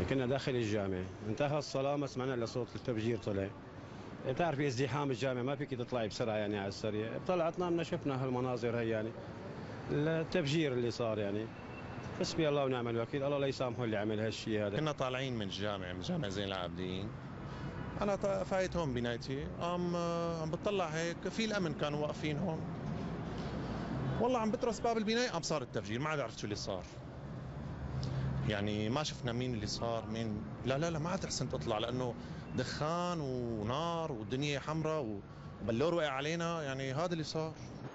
كنا داخل الجامع، انتهى الصلاة ما سمعنا إلا صوت التفجير طلع. تعرفي ازدحام الجامع ما فيك تطلعي بسرعة يعني على السريع. طلعتنا من شفنا هالمناظر هي يعني التفجير اللي صار يعني. حسبي الله ونعم الوكيل، الله لا يسامحه اللي عمل هالشيء هذا. كنا طالعين من الجامع، من جامع زين العابدين. انا فايت هون بنايتي، عم بتطلع هيك في الامن كانوا واقفين هون. والله عم بترس باب البناية قام صار التفجير، ما عاد عرفت شو اللي صار. يعني ما شفنا مين اللي صار مين. لا لا لا، ما عاد احسنت اطلع لانه دخان ونار والدنيا حمراء وبلور وقع علينا، يعني هذا اللي صار.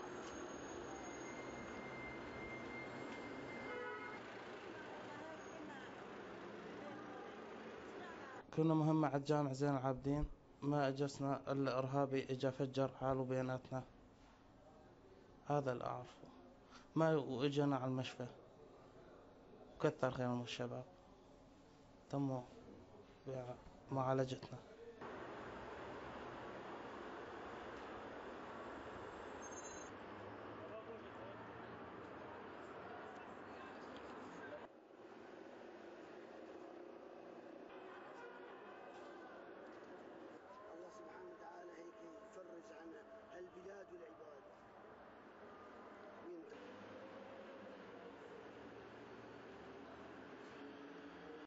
كنا مهمة على الجامع زين العابدين، ما اجسنا الا ارهابي اجا فجر حاله بيناتنا، هذا اللي اعرفه. ما واجانا على المشفى، كتر خيرهم الشباب تموا معالجتنا.